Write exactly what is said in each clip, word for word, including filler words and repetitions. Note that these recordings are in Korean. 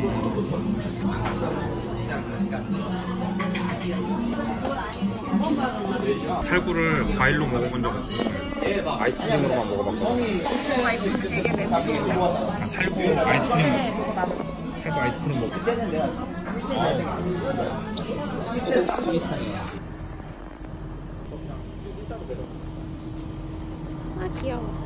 살구를 과일로 먹어본 적 없어. 아이스크림으로만 먹어봤거든. 아, 살구 아이스크림 살구 아이스크림 먹고 그때는 내가 아 귀여워.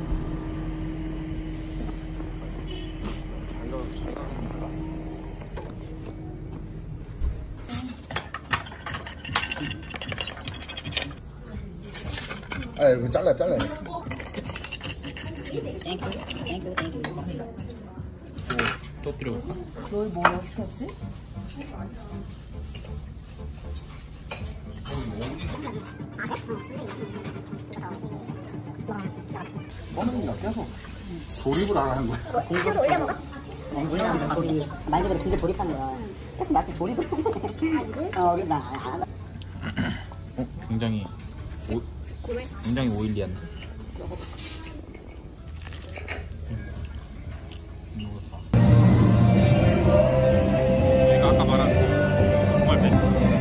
아 이거 잘라 잘라. 또 들어볼까? 널 뭐로 시켰지? 뻔합니다. 계속 조립을 안 하는 거야. 공부를 올려 먹어? 조립하는 거 조립. 말 그대로 기계 조립하는 거야. 계속 나한테 조립을 해. 어, 우리 나 안 한다. 어? 굉장히 오, 굉장히 오일리한데? 내가 아까 말한 정말 매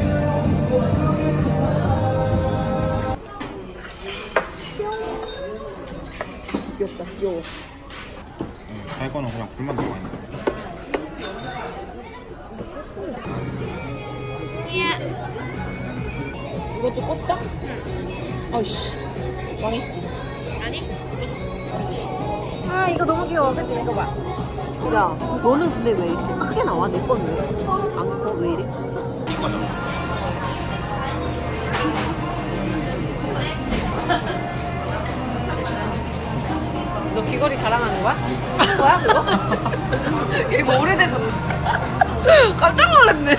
귀엽다 귀여워. 살 거는 그냥 굴만 들어가 있는 거야. 이것도 꽂자? 응. 아이씨 망했지? 아니. 아 이거 너무 귀여워. 그치? 이거 봐. 야 너는 근데 왜 이렇게 크게 나와? 내 거는 안 커? 왜 이래? 이거잖아. 너 귀걸이 자랑하는 거야? 한 거야 그거? 이거 오래된 거 깜짝 놀랐네.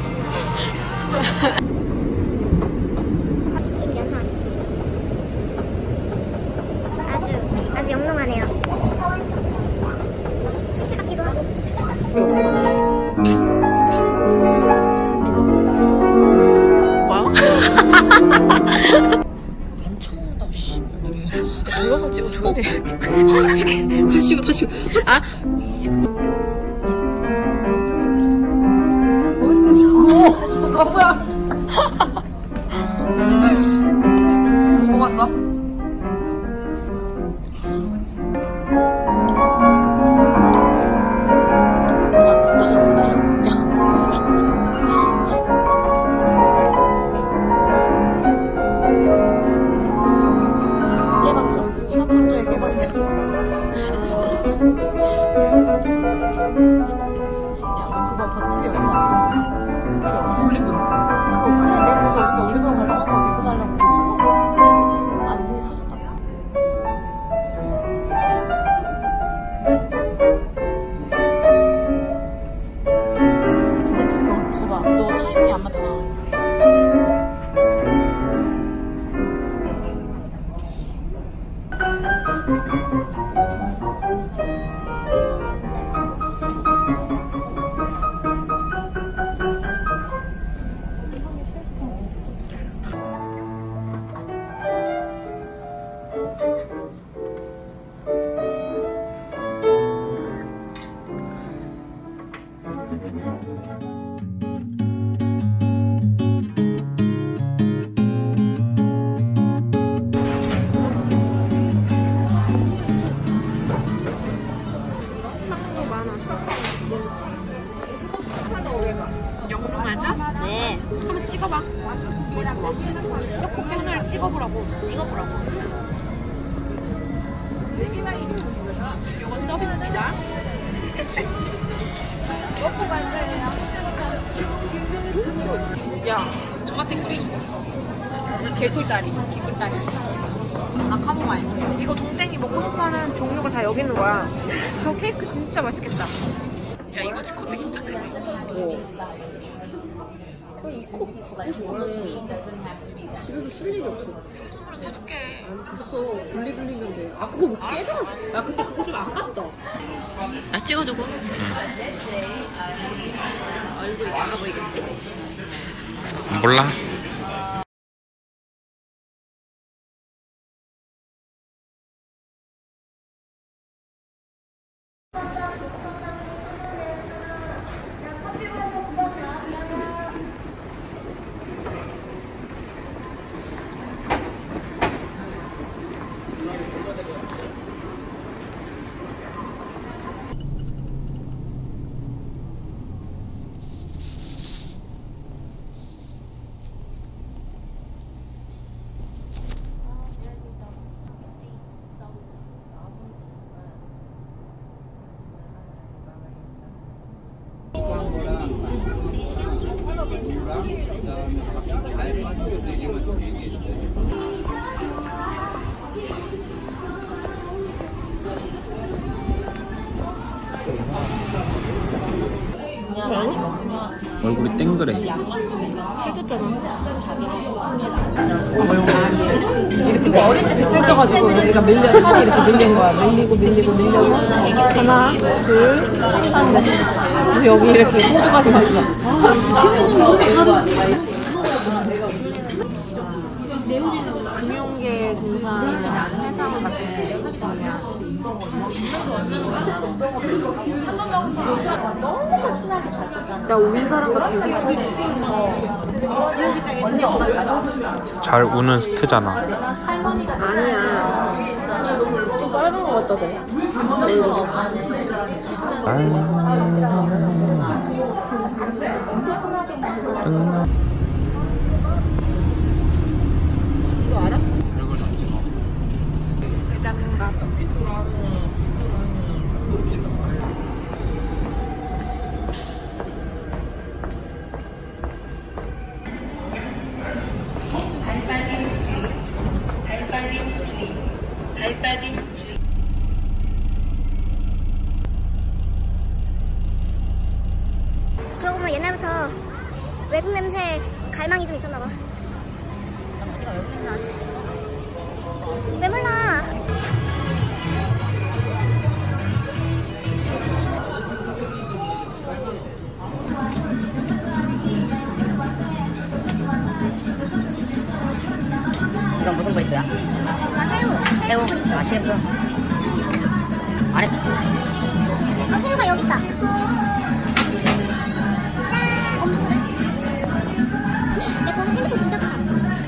아주 아주 영롱하네요. 시시 같기도 하고. 뭐야? 안 쳐온다 씨. 이거 찍어 조용히 해. 다시 이거 다시 아? 볼수 있어. 아 뭐야? 뭐 먹었어? 신화창조의 깨방정. 야, 너 그거 버틀이 어디서 났어? 버틀이 없어. 올리브. 그거 그래, 내가 그래서 어저께 올리브영 달라고 한 거 이거 달라고. 아, 누군지 사줬다며. 진짜 지는 거 같지? 봐. 너 타이밍이 안 맞잖아. 영롱하죠? 네. 한번 찍어봐. 뭘 찍어봐? 떡볶이 하나를 찍어보라고. 찍어보라고. 이건 서비스입니다. 먹고 갈 거예요. 야, 토마탱구리. 개꿀다리. 개꿀다리. 나 카모마일. 이거 동생이 먹고 싶어하는 종류가 다 여기 있는 거야. 저 케이크 진짜 맛있겠다. 야, 이거 커피 진짜 크지? 오. 이 컵 갖고 싶은데 집에서 쓸 일이 없어. 생선으로 사줄게. 아니 됐어. 분리 불리면 돼. 아 그거 뭐 깨져? 야 근데 그거 좀 아깝다. 나 찍어주고. 얼굴이 작아 보이겠지? 몰라. 얼굴이 땡그래. 살쪘잖아. 이렇게 살쪄가지고 여기가 밀려, 살이 이렇게 밀린 거야. 밀리고 밀리고 밀려서 하나, 둘, 셋, 넷. 그래서 여기 이렇게 호두까지 갔어. 금융계 종사하는 회사 같은 거냐. 진짜 온 사람 같은 잘 우는 스트잖아. 아니야. 좀 빨간 거 같다 돼. 이거 알아? 별걸 다 찍어. 세장갑. 그러고 보면 옛날부터 외국 냄새 갈망이 좀 있었나 봐. 어디가 외국 냄새 나지 모르겠어? 왜 몰라? 이건 무슨 포인트야? 아, 새우. 새우? 아, 셰프. 알았어. 아, 새우가 여기 있다. 짠! 엄청 크네. 내 거는 핸드폰 진짜 좋다.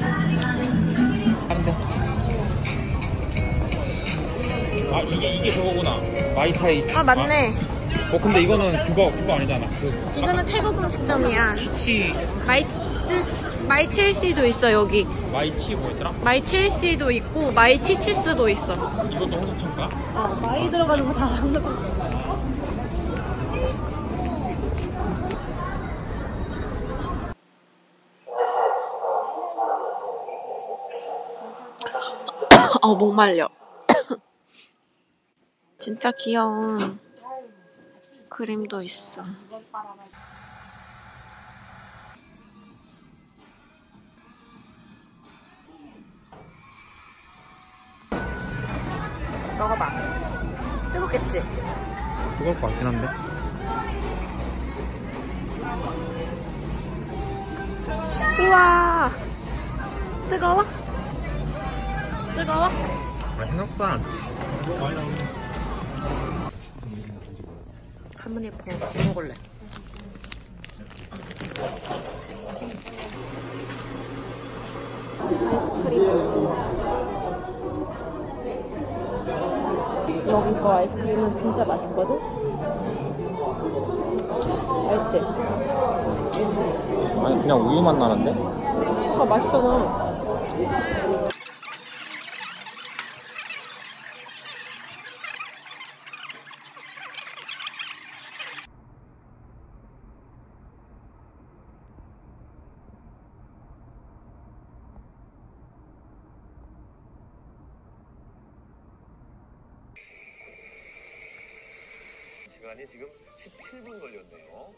아 이게 이게 저거구나. 마이타이. 아 맞네. 어 근데 이거는 그거 그거 아니잖아. 그 이거는 태국 음식점이야. 치 마이 마이 칠시도 있어 여기. 마이치 뭐였더라? 마이 칠시도 있고 마이 치치스도 있어. 이것도 호두천가? 많이 들어가는 거 다 한다고. 어, 목 말려. 진짜 귀여운 그림도 있어. 먹어봐. 뜨겁겠지? 그걸 것 같긴 한데. 우와. 뜨거워? 뜨거워? 생각보다 안 한번 예뻐. 먹을래. 여기 거 아이스크림은 진짜 맛있거든? 맛있대. 아니 그냥 우유 맛 나는데? 아, 맛있잖아. 시간이 지금 십칠 분 걸렸네요.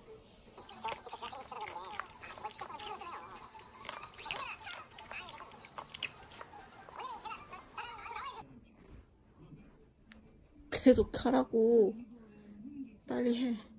계속 하라고. 빨리 해.